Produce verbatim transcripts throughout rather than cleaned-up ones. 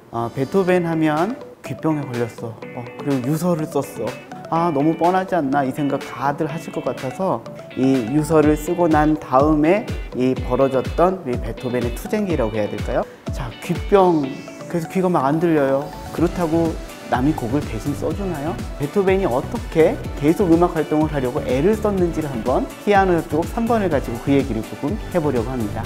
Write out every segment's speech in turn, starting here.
어, 베토벤 하면 귀병에 걸렸어. 어, 그리고 유서를 썼어. 아, 너무 뻔하지 않나 이 생각 다들 하실 것 같아서 이 유서를 쓰고 난 다음에 이 벌어졌던 이 베토벤의 투쟁기라고 해야 될까요? 자, 귀병, 그래서 귀가 막 안 들려요. 그렇다고 남이 곡을 대신 써주나요? 베토벤이 어떻게 계속 음악 활동을 하려고 애를 썼는지를 한번 피아노 협주곡 삼 번을 가지고 그 얘기를 조금 해보려고 합니다.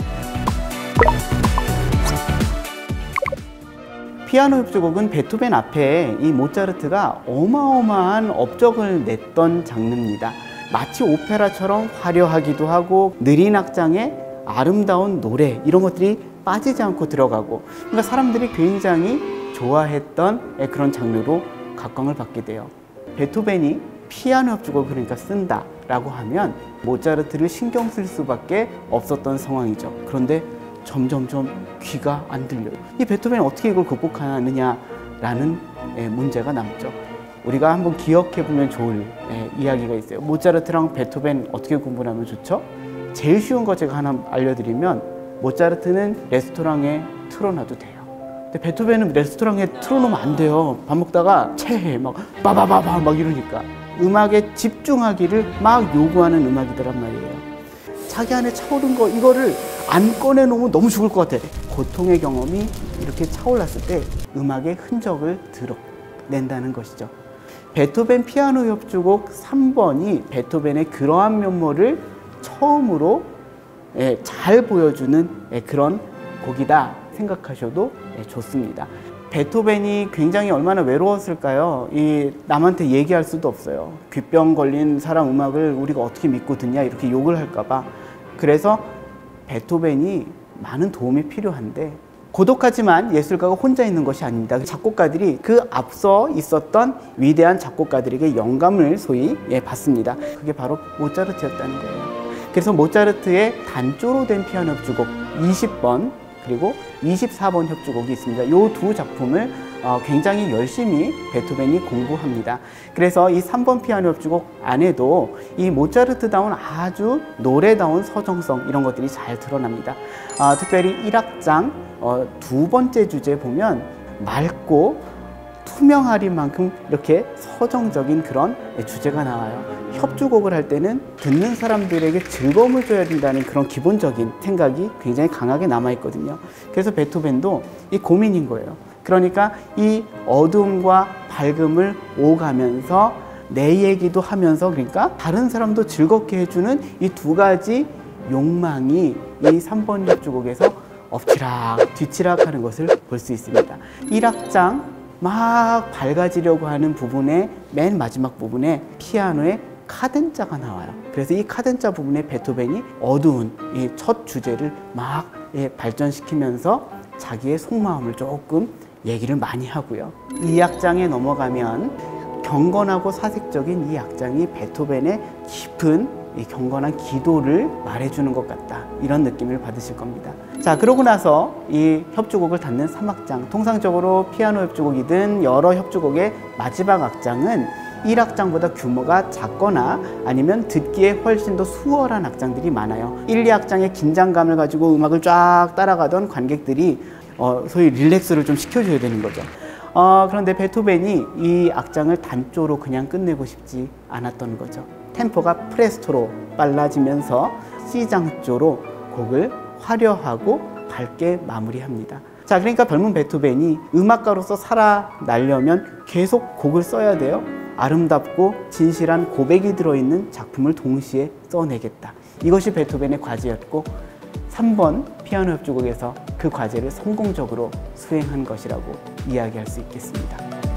피아노 협주곡은 베토벤 앞에 이 모차르트가 어마어마한 업적을 냈던 장르입니다. 마치 오페라처럼 화려하기도 하고 느린 악장에 아름다운 노래 이런 것들이 빠지지 않고 들어가고, 그러니까 사람들이 굉장히 좋아했던 그런 장르로 각광을 받게 돼요. 베토벤이 피아노 협주곡을 그러니까 쓴다 라고 하면 모차르트를 신경 쓸 수밖에 없었던 상황이죠. 그런데 점점점 귀가 안 들려요. 이 베토벤이 어떻게 이걸 극복하느냐라는 문제가 남죠. 우리가 한번 기억해 보면 좋을 이야기가 있어요. 모차르트랑 베토벤 어떻게 공부하면 좋죠? 제일 쉬운 거 제가 하나 알려드리면, 모차르트는 레스토랑에 틀어놔도 돼요. 근데 베토벤은 레스토랑에 틀어놓으면 안 돼요. 밥 먹다가 체해 막 빠바바바 막 이러니까. 음악에 집중하기를 막 요구하는 음악이더란 말이에요. 자기 안에 차오른 거 이거를 안 꺼내놓으면 너무 죽을 것 같아. 고통의 경험이 이렇게 차올랐을 때 음악의 흔적을 드러낸다는 것이죠. 베토벤 피아노 협주곡 삼 번이 베토벤의 그러한 면모를 처음으로 잘 보여주는 그런 곡이다 생각하셔도 좋습니다. 베토벤이 굉장히 얼마나 외로웠을까요? 이 남한테 얘기할 수도 없어요. 귀병 걸린 사람 음악을 우리가 어떻게 믿고 듣냐 이렇게 욕을 할까 봐. 그래서 베토벤이 많은 도움이 필요한데, 고독하지만 예술가가 혼자 있는 것이 아닙니다. 작곡가들이 그 앞서 있었던 위대한 작곡가들에게 영감을 소위 받습니다. 그게 바로 모차르트였다는 거예요. 그래서 모차르트의 단조로 된 피아노 협주곡 이십 번 그리고 이십사 번 협주곡이 있습니다. 이 두 작품을 어, 굉장히 열심히 베토벤이 공부합니다. 그래서 이 삼 번 피아노 협주곡 안에도 이 모차르트다운 아주 노래다운 서정성 이런 것들이 잘 드러납니다. 어, 특별히 일 악장 어, 두 번째 주제 보면 맑고 투명하린 만큼 이렇게 서정적인 그런 주제가 나와요. 협주곡을 할 때는 듣는 사람들에게 즐거움을 줘야 된다는 그런 기본적인 생각이 굉장히 강하게 남아있거든요. 그래서 베토벤도 이 고민인 거예요. 그러니까 이 어둠과 밝음을 오가면서 내 얘기도 하면서, 그러니까 다른 사람도 즐겁게 해주는 이 두 가지 욕망이 이 삼 번 협주곡에서 엎치락 뒤치락 하는 것을 볼 수 있습니다. 일 악장 막 밝아지려고 하는 부분의 맨 마지막 부분에 피아노의 카덴자가 나와요. 그래서 이 카덴자 부분에 베토벤이 어두운 이 첫 주제를 막 예, 발전시키면서 자기의 속마음을 조금 얘기를 많이 하고요. 이 악장에 넘어가면 경건하고 사색적인 이 악장이 베토벤의 깊은 이 경건한 기도를 말해주는 것 같다, 이런 느낌을 받으실 겁니다. 자, 그러고 나서 이 협주곡을 닫는 삼 악장, 통상적으로 피아노 협주곡이든 여러 협주곡의 마지막 악장은 일 악장보다 규모가 작거나 아니면 듣기에 훨씬 더 수월한 악장들이 많아요. 일, 이 악장의 긴장감을 가지고 음악을 쫙 따라가던 관객들이 어, 소위 릴렉스를 좀 시켜줘야 되는 거죠. 어, 그런데 베토벤이 이 악장을 단조로 그냥 끝내고 싶지 않았던 거죠. 템포가 프레스토로 빨라지면서 C장조로 곡을 화려하고 밝게 마무리합니다. 자, 그러니까 젊은 베토벤이 음악가로서 살아나려면 계속 곡을 써야 돼요. 아름답고 진실한 고백이 들어있는 작품을 동시에 써내겠다. 이것이 베토벤의 과제였고, 삼 번 피아노 협주곡에서 그 과제를 성공적으로 수행한 것이라고 이야기할 수 있겠습니다.